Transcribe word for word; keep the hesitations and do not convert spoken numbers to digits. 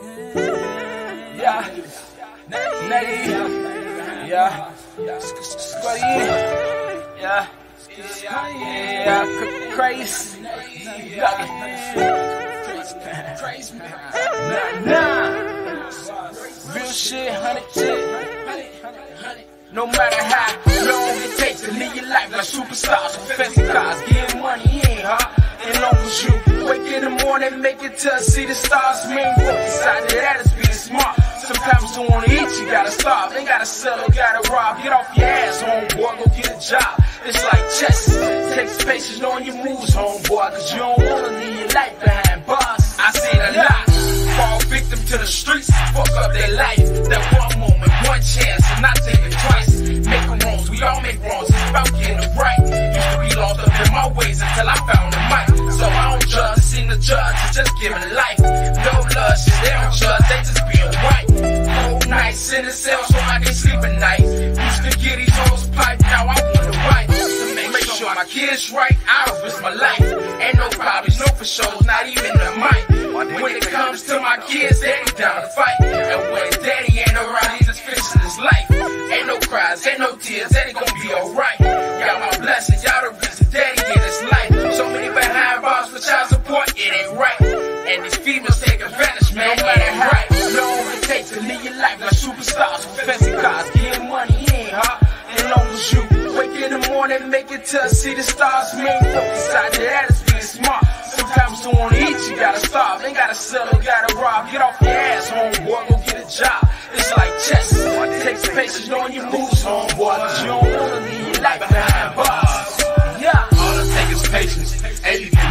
Yeah, Nettie, yeah, Scotty, yeah, yeah, Crazy, nah, nah, real shit, hundred shit. No matter how long it takes to live your life like superstars with fancy cars, getting money ain't hard. And long as you wake in the morning, make it to see the stars. Main focus out there, that is being smart. Sometimes you wanna eat, you gotta starve. Ain't gotta settle, gotta rob. Get off your ass, homeboy, go get a job. It's like chess, takes patience knowing your moves, homeboy, cause you don't wanna leave your life behind bars. I see it a lot, fall victim to the streets, fuck up their life. That one moment, one chance, and not think it twice. Make them wrongs, we all make wrongs, it's about getting it right. Used to be lost up in my ways until I found the mic. So I don't judge, seem to judge, it's just giving life. No love, shit, they don't judge, they just being white. Whole nights in the cell so I can sleep at night. Used to get these hoes piped, now I want to write. To make, make sure my kids right, I'll risk my life. Ain't no problems, no for shows, not even the mic. When it comes to my kids, they ain't down to fight. And when daddy ain't around, he's just fixing his life. Ain't no cries, ain't no tears, that ain't gonna be alright. Y'all my blessings, y'all the reason daddy in his life. So many behind bars for child support, it ain't right. And these females take advantage, man, it ain't right. Long it takes to live your life like superstars with fancy cars, getting money ain't hard. And long as you wake in the morning, make it to see the stars. Main focus out there, that is being smart. Sometimes you wanna eat, you gotta starve. Ain't gotta settle, gotta rob. Get off your ass, homeboy, go get a job. It's like chess, it takes patience knowing your moves, homeboy, cause you don't wanna leave your life behind bars. Yeah, all it takes is patience, and you